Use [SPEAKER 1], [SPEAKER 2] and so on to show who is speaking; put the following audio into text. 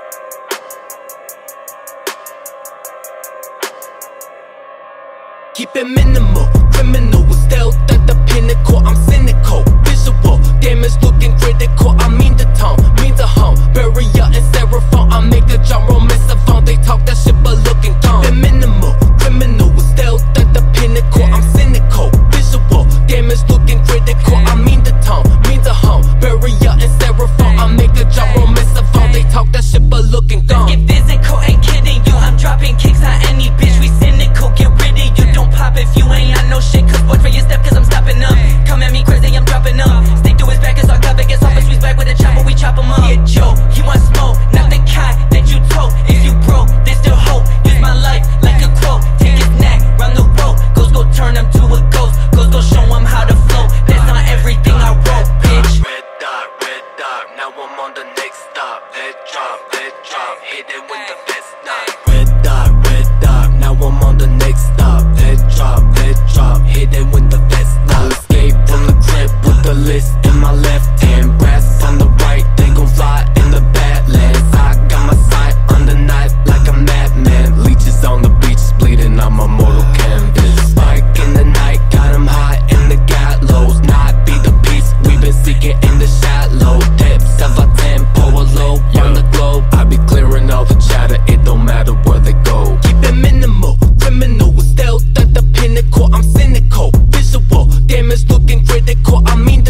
[SPEAKER 1] Keep it minimal, criminal with stealth at the pinnacle. I'm cynical, visual, damage looking critical. I mean the tone, mean the home, barrier and styrofoam. I make a genre miss a phone. They talk that shit but looking calm. Keep it minimal, criminal with stealth at the pinnacle. I'm cynical, visual, damage looking critical. I mean the tone, mean the home, barrier and styrofoam. I make a genre miss a phone. They talk that shit but looking calm.
[SPEAKER 2] Let's get physical, ain't kidding you. I'm dropping kicks on any bitch. We cynical, get rid of you. Don't pop if you ain't on no shit. Cause boy, for your step, cause I'm stopping up. Come at me crazy, I'm dropping up. Stick to his back, it's our cover. Gets off, but back with a chopper, we chop him up. Yeah, Joe, he want smoke, not the kind that you told. If you broke, there's still hope. Use my life like a quote. Take his neck, run the rope. Ghost go turn him to a ghost. Ghost go show him how to flow. That's not everything I wrote, bitch.
[SPEAKER 1] Red dot, now I'm on the next stop. Let drop, hit it with the best knot. Red dot, now I'm on the next stop. Let drop, hit it with the best knot. Escape from the crib with the list in my left hand. Brass on the right, they gon' fly in the Badlands. I got my sight on the knife like a madman. Leeches on the beach, bleeding on my mortal canvas. Spike in the night, got him high in the gallows. Not be the peace we've been seeking in the shallow depths of our tempo, low on the globe. I be clearing all the chatter, it don't matter where they go. Keep it minimal, criminal with stealth at the pinnacle. I'm cynical, visual, damage looking critical. I mean